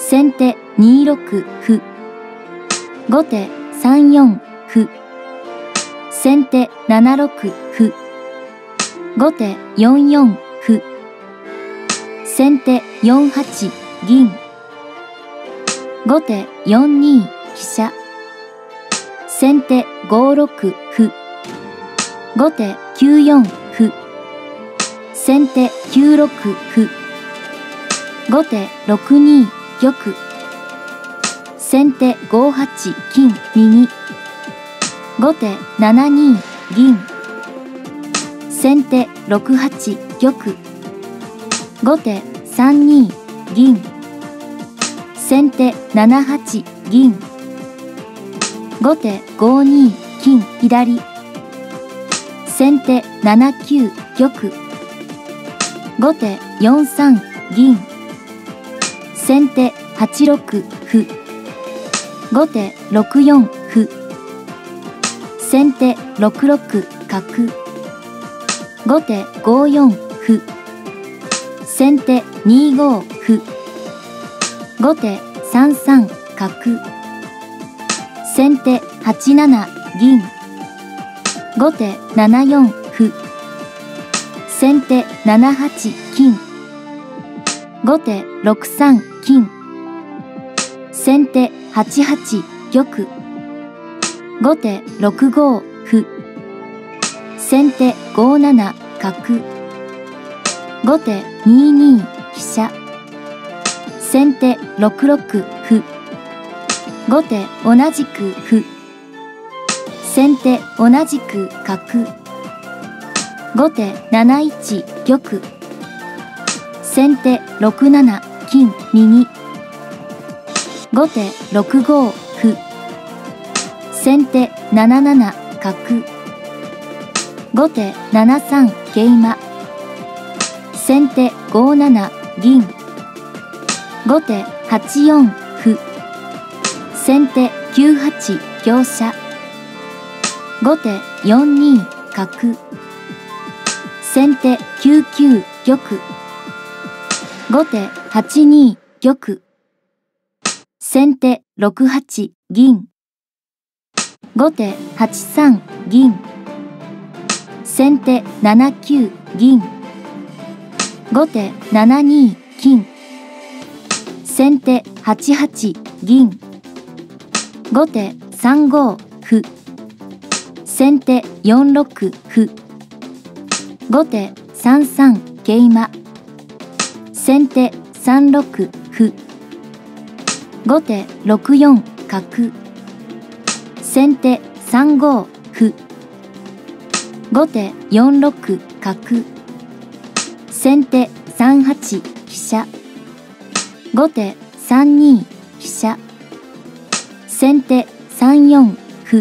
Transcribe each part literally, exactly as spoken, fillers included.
先手にろく歩。後手さんよん歩。先手ななろく歩。後手よんよん歩。先手よんはち銀。後手よんに飛車。先手ごろく歩。後手きゅうよん歩。先手きゅうろく歩。後手ろくに玉。先手ごはち金右。後手ななに銀。先手ろくはち玉。後手さんに銀。先手ななはち銀。後手ごに金左。先手ななきゅう玉。後手よんさん銀。先手はちろく歩。後手ろくよん歩。先手ろくろく角。後手ごよん歩。先手にご歩。後手さんさん角。先手はちなな銀。後手ななよん歩。先手ななはち金。後手ろくさん金。先手はちはち玉。後手ろくご歩。先手ごなな角。後手にに飛車。先手ろくろく歩。後手同じく歩。先手同じく角。後手なないち玉。先手ろくなな金右。後手ろくご歩。先手なななな角。後手ななさん桂馬。先手ごなな銀。後手はちよん歩。先手きゅうはち香車。後手よんに角。先手きゅうきゅう玉。後手はちに玉。先手ろくはち銀。後手はちさん銀。先手ななきゅう銀。後手ななに金。先手はちはち銀。後手さんご歩。先手よんろく歩。後手さんさん桂馬。先手さんろく歩。後手ろくよん角。先手さんご歩。後手よんろく角。先手さんはち飛車。後手さんに飛車。先手さんよん歩。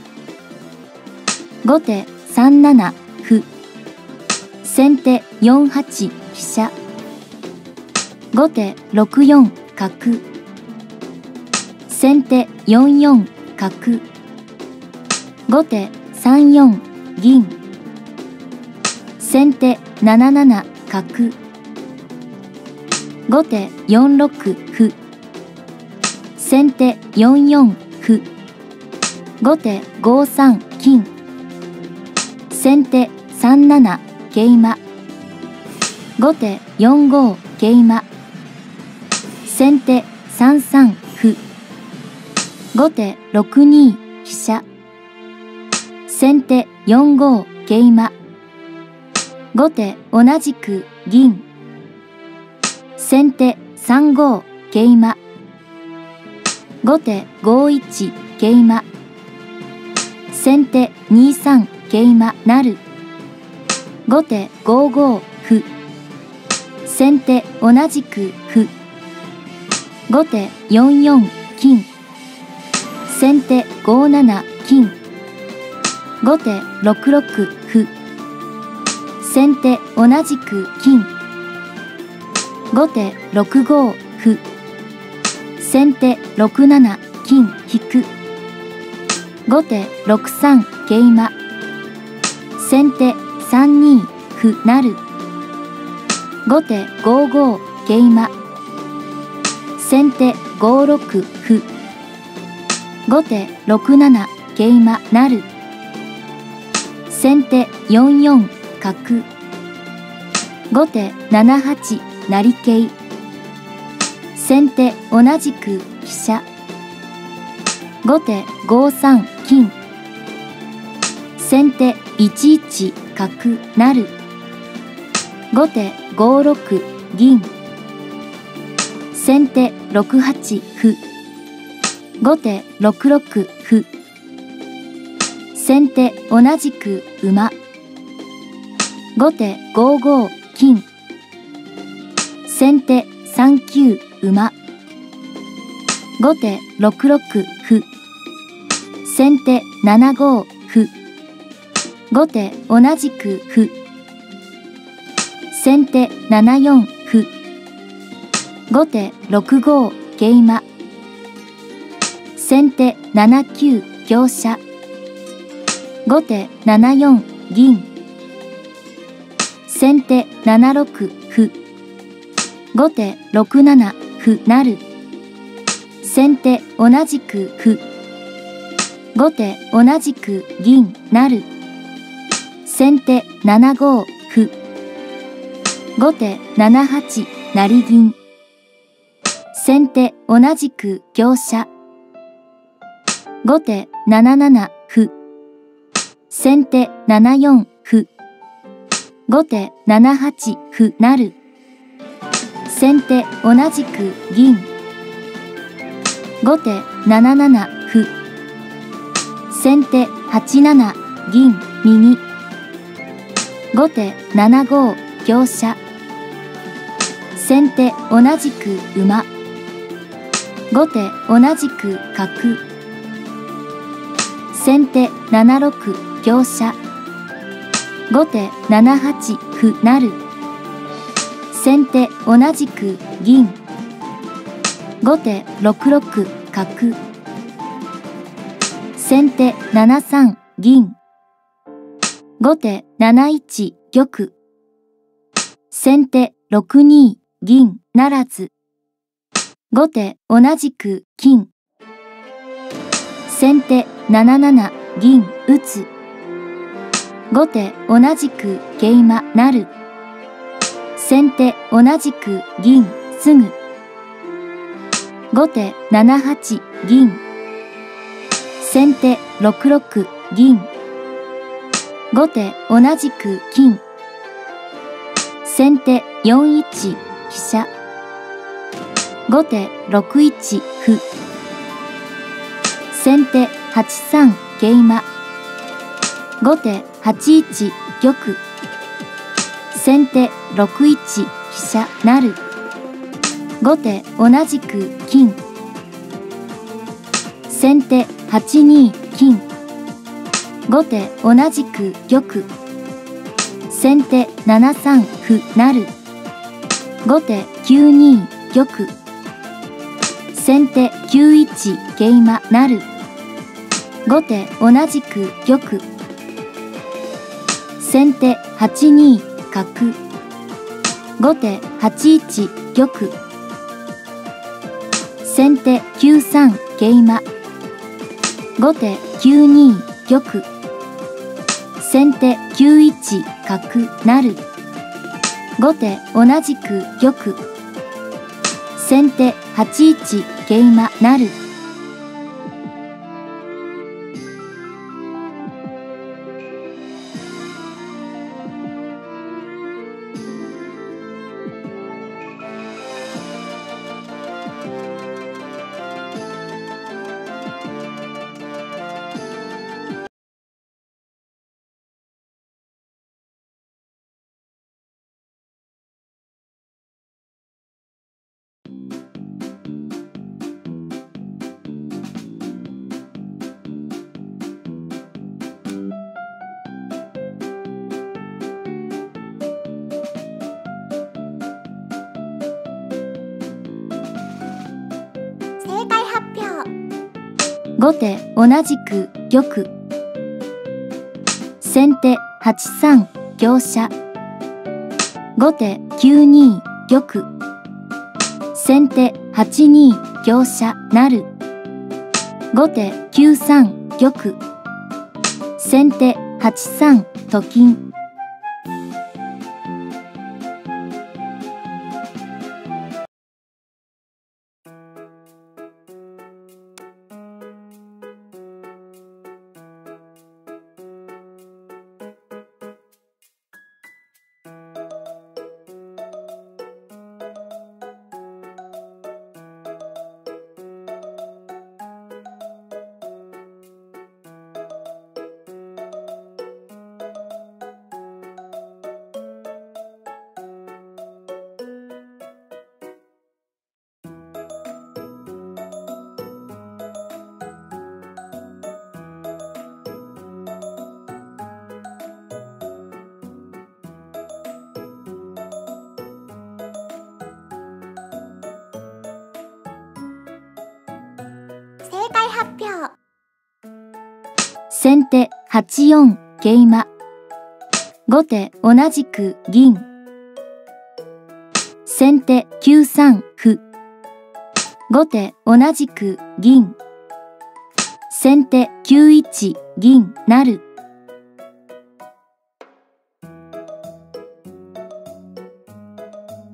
後手さんなな歩。先手よんはち飛車。後手ろくよん角。先手よんよん角。後手さんよん銀。先手なななな角。後手よんろく歩。先手よんよん歩。後手ごさん金。先手さんなな桂馬。後手よんご桂馬。先手さんさん歩。後手ろくに飛車。先手よんご桂馬。後手同じく銀。先手さんご桂馬。後手ごいち桂馬。先手にさん桂馬成。後手ごご歩。先手同じく歩。後手よんよん金。先手ごなな金。後手ろくろく歩。先手同じく金。後手ろくご歩。先手ろくなな金引く。後手ろくさん桂馬。先手さんに歩成。後手ごご桂馬。 先手ごろく歩。後手ろくなな桂馬成。先手よんよん角。後手ななはち成桂。先手同じく飛車。後手ごさん金。先手いちいち角成。後手ごろく銀。先手ろくはち歩。後手ろくろく歩。先手同じく馬。後手ごご金。先手さんきゅう馬。後手ろくろく歩。先手ななご歩。後手同じく歩。先手ななよん歩。後手ろくご桂馬。先手ななきゅう香車。後手ななよん銀。先手ななろく歩。後手ろくなな歩成。先手同じく歩。後手同じく銀成。先手ななご歩。後手ななはち成銀。先手同じく香車。後手なななな歩。先手ななよん歩。後手ななはち歩成。先手同じく銀。後手なななな歩。先手はちなな銀右。後手ななご香車。先手同じく馬。後手同じく角。先手ななろく香車。後手ななはち歩成。先手同じく銀。後手ろくろく角。先手ななさん銀。後手なないち玉。先手ろくに銀ならず。後手同じく金。先手なななな銀打つ。後手同じく桂馬成。先手同じく銀すぐ。後手ななはち銀。先手ろくろく銀。後手同じく金。先手よんいち飛車。後手ろくいち歩。先手はちさん桂馬。後手はちいち玉。先手ろくいち飛車成。後手同じく金。先手はちに金。後手同じく玉。先手ななさん歩成。後手きゅうに玉。先手きゅういち桂馬成。後手同じく玉。先手はちに角。後手はちいち玉。先手きゅうさん桂馬。後手きゅうに玉。先手きゅういち角成。後手同じく玉。先手はちいち桂馬成。後手同じく玉。先手はちさん香車。後手きゅうに玉。先手はちに香車成。後手きゅうさん玉。先手はちさんと金。 正解発表。 先手はちよん桂馬。後手同じく銀。先手きゅうさん歩。後手同じく銀。先手きゅういち銀成。